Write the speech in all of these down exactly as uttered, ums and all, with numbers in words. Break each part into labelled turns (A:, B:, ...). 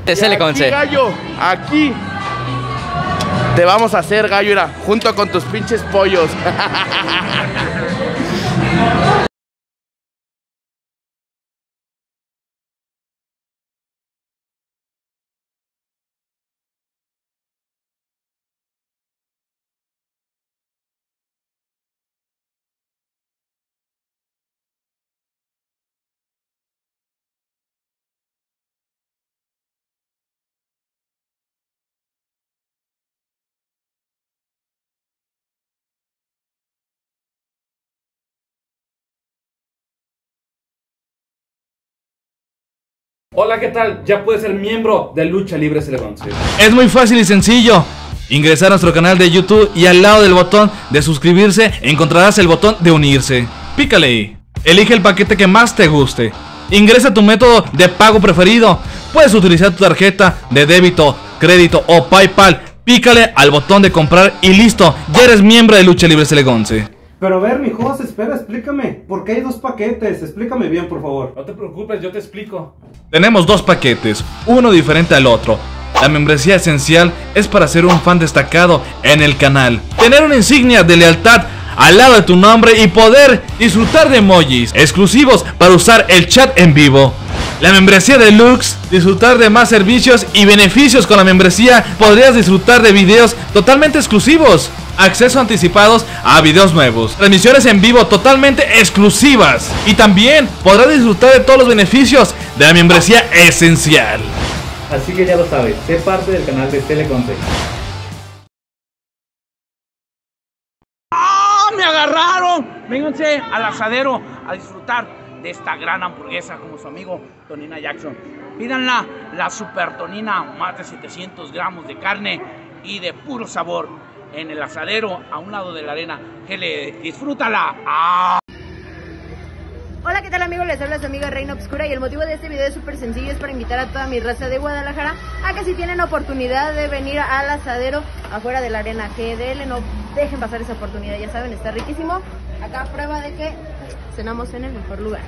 A: Te se le conce.
B: Gallo, aquí te vamos a hacer gallo, era, junto con tus pinches pollos.
C: Hola, ¿qué tal? Ya puedes ser miembro de Lucha Libre Se le Conce.
D: Es muy fácil y sencillo. Ingresar a nuestro canal de YouTube y al lado del botón de suscribirse encontrarás el botón de unirse. Pícale ahí. Elige el paquete que más te guste. Ingresa tu método de pago preferido. Puedes utilizar tu tarjeta de débito, crédito o PayPal. Pícale al botón de comprar y listo. Ya eres miembro de Lucha Libre Se le Conce.
E: Pero a ver, mi Jos, espera, explícame. ¿Por qué hay dos paquetes? Explícame bien, por favor.
C: No te preocupes, yo te explico.
D: Tenemos dos paquetes, uno diferente al otro. La membresía esencial es para ser un fan destacado en el canal, tener una insignia de lealtad al lado de tu nombre y poder disfrutar de emojis exclusivos para usar el chat en vivo. La membresía deluxe, disfrutar de más servicios y beneficios. Con la membresía podrías disfrutar de videos totalmente exclusivos, acceso anticipados a videos nuevos, transmisiones en vivo totalmente exclusivas y también podrás disfrutar de todos los beneficios de la membresía esencial.
C: Así que ya lo sabes, sé parte del canal de Se le Conce.
F: ¡Ah! ¡Me agarraron! Vénganse al asadero a disfrutar de esta gran hamburguesa como su amigo Tonina Jackson. Pídanla, la super tonina, más de setecientos gramos de carne y de puro sabor en el asadero a un lado de la arena. Que le disfrútala. ¡Ah!
G: Hola, ¿qué tal, amigos? Les habla su amiga Reina Obscura y el motivo de este video es súper sencillo, es para invitar a toda mi raza de Guadalajara a que si tienen oportunidad de venir al asadero afuera de la arena G D L, no dejen pasar esa oportunidad, ya saben, está riquísimo. Acá prueba de que cenamos en el mejor lugar.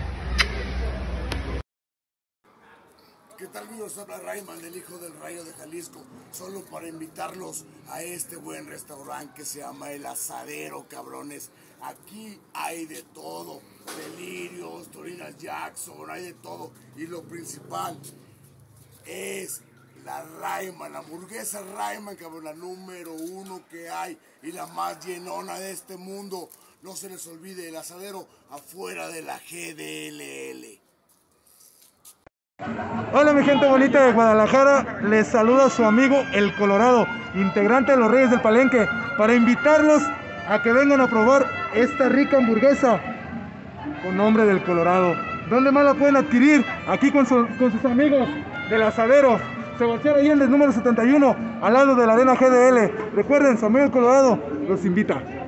H: ¿Qué tal, amigos? Habla Rayman, el hijo del Rayo de Jalisco, solo para invitarlos a este buen restaurante que se llama El Asadero, cabrones. Aquí hay de todo, delirios, Tonina Jackson, hay de todo. Y lo principal es la Rayman, la hamburguesa Rayman, cabrón, la número uno que hay y la más llenona de este mundo. No se les olvide, El Asadero afuera de la G D L L.
E: Hola, mi gente bonita de Guadalajara, les saluda su amigo El Colorado, integrante de los Reyes del Palenque, para invitarlos a que vengan a probar esta rica hamburguesa con nombre del Colorado. ¿Dónde más la pueden adquirir? Aquí con, su, con sus amigos del Asadero, Sebastián Allende, número setenta y uno, al lado de la arena G D L. Recuerden, su amigo El Colorado los invita.